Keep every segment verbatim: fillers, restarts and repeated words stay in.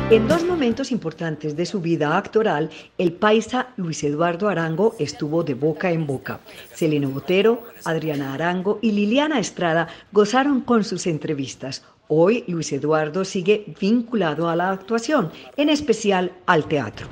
En dos momentos importantes de su vida actoral, el paisa Luis Eduardo Arango estuvo de boca en boca. Celino Botero, Adriana Arango y Liliana Estrada gozaron con sus entrevistas. Hoy Luis Eduardo sigue vinculado a la actuación, en especial al teatro.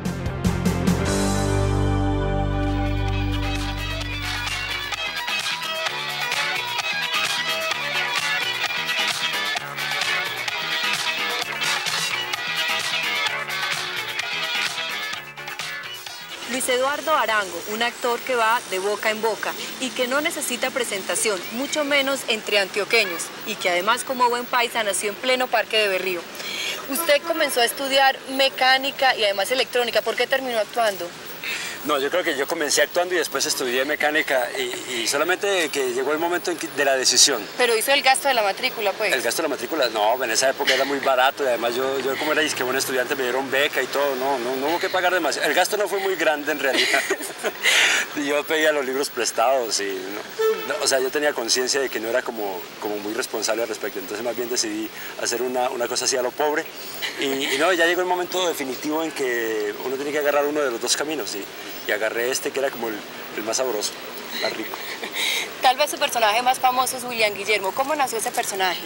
Luis Eduardo Arango, un actor que va de boca en boca y que no necesita presentación, mucho menos entre antioqueños, y que además como buen paisa nació en pleno Parque de Berrío. Usted comenzó a estudiar mecánica y además electrónica, ¿por qué terminó actuando? No, yo creo que yo comencé actuando y después estudié mecánica y, y solamente que llegó el momento en que, de la decisión. Pero hizo el gasto de la matrícula, pues. El gasto de la matrícula, no, en esa época era muy barato y además yo, yo como era disque buen estudiante me dieron beca y todo, no, no, no hubo que pagar demasiado. El gasto no fue muy grande en realidad. Yo pedía los libros prestados y, no, no, o sea, yo tenía conciencia de que no era como, como muy responsable al respecto, entonces más bien decidí hacer una, una cosa así a lo pobre y, y no, ya llegó el momento definitivo en que uno tiene que agarrar uno de los dos caminos y, y agarré este que era como el, el más sabroso, más rico. Tal vez su personaje más famoso es William Guillermo. ¿Cómo nació ese personaje?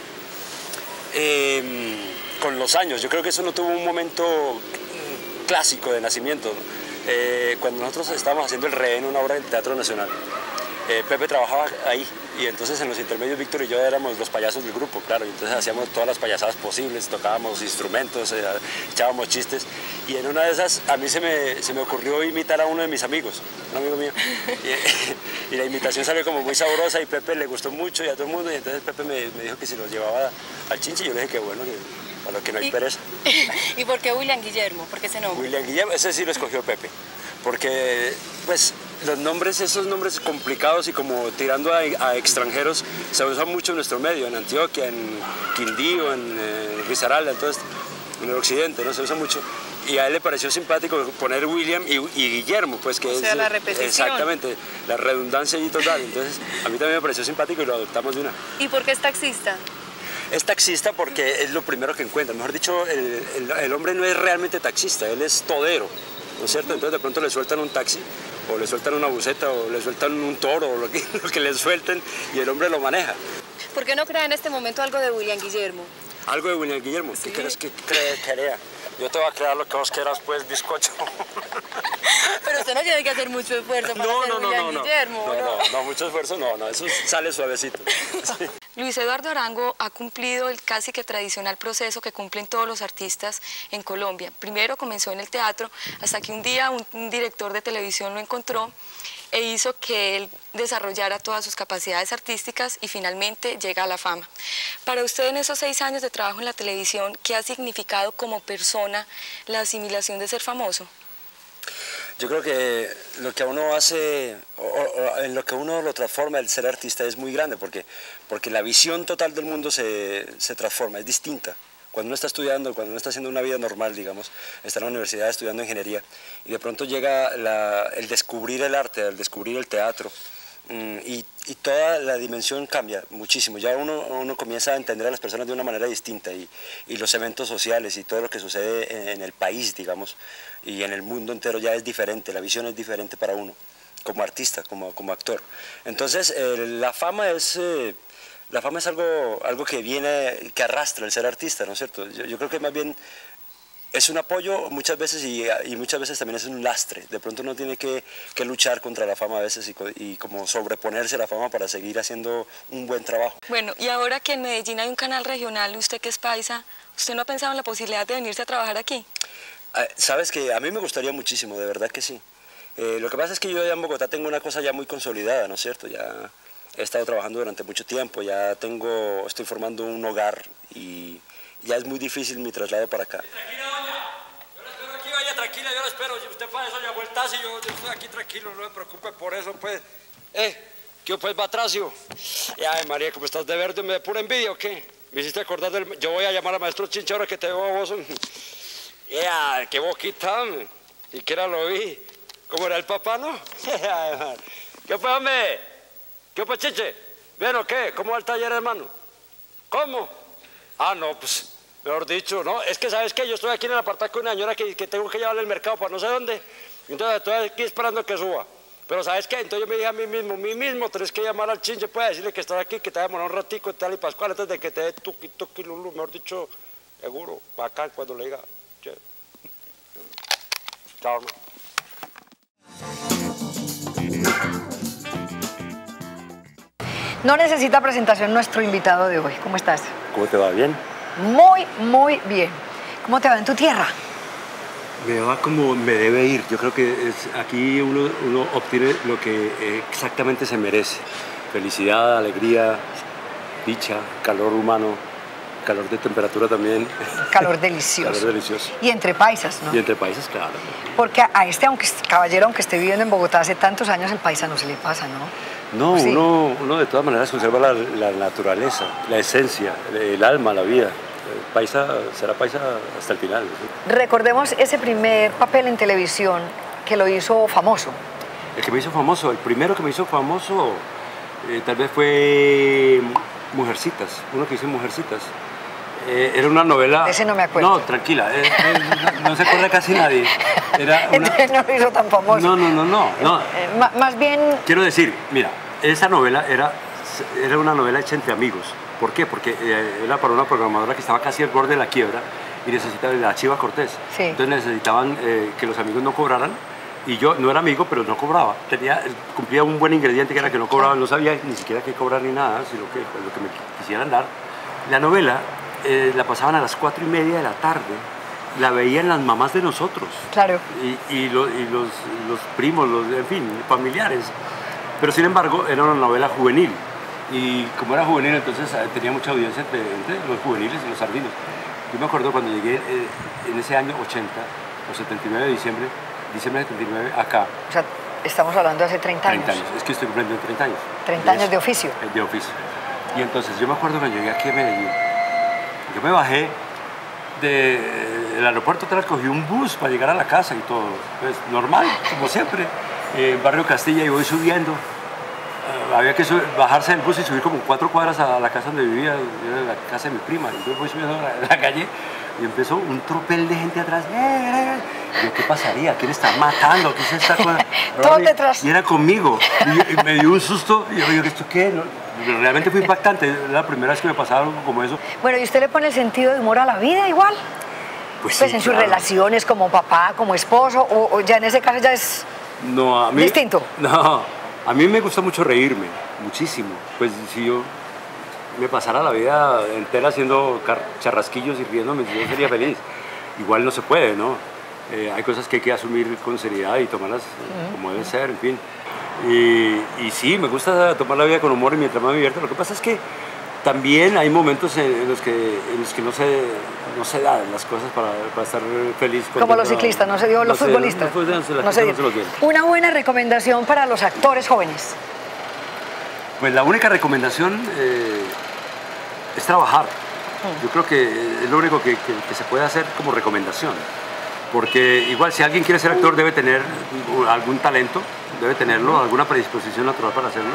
Eh, con los años, yo creo que eso no tuvo un momento clásico de nacimiento. Eh, cuando nosotros estábamos haciendo El Rehén, una obra del Teatro Nacional, eh, Pepe trabajaba ahí y entonces en los intermedios Víctor y yo éramos los payasos del grupo, claro, y entonces hacíamos todas las payasadas posibles, tocábamos instrumentos, eh, echábamos chistes y en una de esas a mí se me, se me ocurrió imitar a uno de mis amigos, un amigo mío, y, y la imitación salió como muy sabrosa y Pepe le gustó mucho y a todo el mundo y entonces Pepe me, me dijo que si nos llevaba al Chinche y yo le dije que bueno, que para lo que no hay ¿Y, pereza. ¿Y por qué William Guillermo? ¿Por qué ese nombre? William Guillermo, ese sí lo escogió Pepe, porque pues los nombres, esos nombres complicados y como tirando a, a extranjeros, se usan mucho en nuestro medio, en Antioquia, en Quindío, en eh, Risaralda, entonces, en el occidente, ¿no? Se usa mucho. Y a él le pareció simpático poner William y, y Guillermo, pues que o es... sea, la repetición. Exactamente, la redundancia y total. Entonces, a mí también me pareció simpático y lo adoptamos de una. ¿Y por qué es taxista? Es taxista porque es lo primero que encuentra. Mejor dicho, el, el, el hombre no es realmente taxista, él es todero, ¿no es cierto? Entonces de pronto le sueltan un taxi, o le sueltan una buseta, o le sueltan un toro, o lo que, lo que le suelten, y el hombre lo maneja. ¿Por qué no crea en este momento algo de William Guillermo? ¿Algo de William Guillermo? ¿Qué sí. crees que cree, crea? Yo te voy a crear lo que vos quieras, pues, bizcocho. Pero usted no tiene que hacer mucho esfuerzo para no, ser no, no, William no, Guillermo, no, ¿no? no, no, mucho esfuerzo, no, no, eso sale suavecito. Sí. Luis Eduardo Arango ha cumplido el casi que tradicional proceso que cumplen todos los artistas en Colombia. Primero comenzó en el teatro, hasta que un día un, un director de televisión lo encontró e hizo que él desarrollara todas sus capacidades artísticas y finalmente llega a la fama. Para usted en esos seis años de trabajo en la televisión, ¿qué ha significado como persona la asimilación de ser famoso? Yo creo que lo que a uno hace, o, o, en lo que uno lo transforma el ser artista es muy grande, porque, porque la visión total del mundo se, se transforma, es distinta. Cuando uno está estudiando, cuando uno está haciendo una vida normal, digamos, está en la universidad estudiando ingeniería, y de pronto llega la, el descubrir el arte, el descubrir el teatro, y, y toda la dimensión cambia muchísimo. Ya uno, uno comienza a entender a las personas de una manera distinta y, y los eventos sociales y todo lo que sucede en, en el país, digamos, y en el mundo entero ya es diferente, la visión es diferente para uno, como artista, como, como actor. Entonces, eh, la fama es... Eh, La fama es algo, algo que viene, que arrastra el ser artista, ¿no es cierto? Yo, yo creo que más bien es un apoyo muchas veces y, y muchas veces también es un lastre. De pronto uno tiene que, que luchar contra la fama a veces y, y como sobreponerse a la fama para seguir haciendo un buen trabajo. Bueno, y ahora que en Medellín hay un canal regional, usted que es paisa, ¿usted no ha pensado en la posibilidad de venirse a trabajar aquí? Eh, Sabes que a mí me gustaría muchísimo, de verdad que sí. Eh, lo que pasa es que yo ya en Bogotá tengo una cosa ya muy consolidada, ¿no es cierto? Ya... He estado trabajando durante mucho tiempo, ya tengo, estoy formando un hogar y ya es muy difícil mi traslado para acá. Tranquila, doña, yo la espero aquí, vaya tranquila, yo la espero, si usted para eso ya vueltas y yo, yo estoy aquí tranquilo, no me preocupe por eso, pues. Eh, ¿qué pues, Batracio? Ay, María, ¿cómo estás de verde? ¿Me da pura envidia o qué? Me hiciste acordar del... Yo voy a llamar al maestro Chinche ahora que te veo a vos. Ya, qué boquita, siquiera lo vi. ¿Cómo era el papá, no? ¿Qué fue, hombre? ¿Qué pues, Chiche? ¿Bien o qué? ¿Cómo va el taller, hermano? ¿Cómo? Ah, no, pues, Mejor dicho, no, es que ¿sabes qué? Yo estoy aquí en el apartamento con una señora que, que tengo que llevarle al mercado para no sé dónde. Entonces estoy aquí esperando que suba. Pero ¿sabes qué? Entonces yo me dije a mí mismo, mí mismo, tenés que llamar al chinche para decirle que estás aquí, que te va a demorar un ratico, tal y pascual, antes de que te dé tuqui, tuqui, lulu, mejor dicho, seguro, bacán cuando le diga, che. Chao, hermano. No necesita presentación nuestro invitado de hoy. ¿Cómo estás? ¿Cómo te va? ¿Bien? Muy, muy bien. ¿Cómo te va en tu tierra? Me va como me debe ir. Yo creo que es, aquí uno, uno obtiene lo que exactamente se merece. Felicidad, alegría, dicha, calor humano, calor de temperatura también. Calor delicioso. Calor delicioso. Y entre paisas, ¿no? Y entre países, claro. Porque a este aunque, caballero, aunque esté viviendo en Bogotá hace tantos años, el paisa no se le pasa, ¿no? No, Sí. uno, uno de todas maneras conserva la, la naturaleza, la esencia, el alma, la vida. Paisa será paisa hasta el final. ¿Sí? Recordemos ese primer papel en televisión que lo hizo famoso. El que me hizo famoso, el primero que me hizo famoso, eh, tal vez fue Mujercitas, uno que hizo Mujercitas. Eh, era una novela... Ese no me acuerdo. No, tranquila, eh, eh, no, no se acuerda casi nadie. Era una... Entonces no lo hizo tan famoso. No, no, no, no. no. Eh, ma- más bien... Quiero decir, mira, esa novela era, era una novela hecha entre amigos. ¿Por qué? Porque eh, era para una programadora que estaba casi al borde de la quiebra y necesitaba, la Chiva Cortés. Sí. Entonces necesitaban eh, que los amigos no cobraran y yo no era amigo, pero no cobraba. Tenía, cumplía un buen ingrediente que era que no cobraba, no sabía ni siquiera qué cobrar ni nada, sino que pues, lo que me quisieran dar. La novela eh, la pasaban a las cuatro y media de la tarde, la veían las mamás de nosotros. Claro. Y, y, lo, y los, los primos, los, en fin, familiares. Pero sin embargo era una novela juvenil. Y como era juvenil, entonces tenía mucha audiencia entre, entre los juveniles y los sardinos. Yo me acuerdo cuando llegué eh, en ese año ochenta, o setenta y nueve de diciembre, diciembre de setenta y nueve, acá. O sea, estamos hablando de hace treinta años. treinta años, es que estoy cumpliendo treinta años. treinta años de oficio. De oficio. Y entonces yo me acuerdo cuando llegué aquí a Medellín, yo me bajé del aeropuerto, atrás cogí un bus para llegar a la casa y todo, pues normal, como siempre, eh, Barrio Castilla, y voy subiendo. Uh, había que subir, bajarse del bus y subir como cuatro cuadras a la casa donde vivía, era la casa de mi prima. Entonces voy subiendo la, la calle y empezó un tropel de gente atrás. ¡Eh, eh! Y yo, ¿qué pasaría? ¿Quién está matando? ¿Qué es esta cosa? Todos detrás. Y era conmigo. Y, yo, y me dio un susto. Y yo, ¿esto qué? No, realmente fue impactante. Era la primera vez que me pasaba algo como eso. Bueno, ¿y usted le pone el sentido de humor a la vida igual? Pues, Pues sí, en sus claro. relaciones como papá, como esposo, o, o ya en ese caso ya es... No, a mí, ¿Distinto? No, a mí me gusta mucho reírme, muchísimo. Pues si yo me pasara la vida entera haciendo charrasquillos y riéndome, yo sería feliz. Igual no se puede, ¿no? Eh, hay cosas que hay que asumir con seriedad y tomarlas uh-huh. como deben ser, en fin. Y, y sí, me gusta tomar la vida con humor y mientras más me divierto. Lo que pasa es que también hay momentos en los que, en los que no, se, no se dan las cosas para, para estar feliz. Como los ciclistas, no se dio, los no futbolistas. Se, no, no, no, no se dio. no se los dio. Una buena recomendación para los actores jóvenes. Pues la única recomendación eh, es trabajar. Mm. Yo creo que es lo único que, que, que se puede hacer como recomendación. Porque igual si alguien quiere ser actor debe tener algún talento, debe tenerlo, alguna predisposición natural para hacerlo.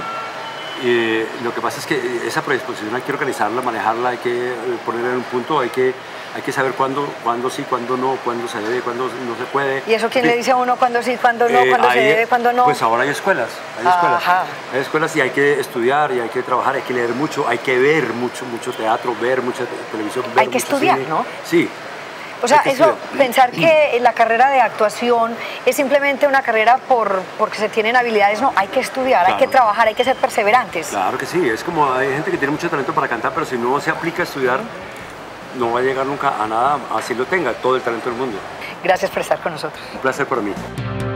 Y lo que pasa es que esa predisposición hay que organizarla, manejarla, hay que ponerla en un punto, hay que, hay que saber cuándo, cuándo sí, cuándo no, cuándo se debe, cuándo no se puede. ¿Y eso quién le dice a uno cuándo sí, cuándo no, eh, cuándo hay, se debe, cuándo no? Pues ahora hay escuelas, hay escuelas, Ajá. hay escuelas y hay que estudiar y hay que trabajar, hay que leer mucho, hay que ver mucho, mucho teatro, ver mucha televisión, ver Hay que mucho estudiar, cine. ¿no? Sí. O sea, Hay que eso, estudiar. pensar que la carrera de actuación es simplemente una carrera por, porque se tienen habilidades, no, hay que estudiar, Claro. hay que trabajar, hay que ser perseverantes. Claro que sí, es como hay gente que tiene mucho talento para cantar, pero si no se aplica a estudiar, no va a llegar nunca a nada, así lo tenga, todo el talento del mundo. Gracias por estar con nosotros. Un placer para mí.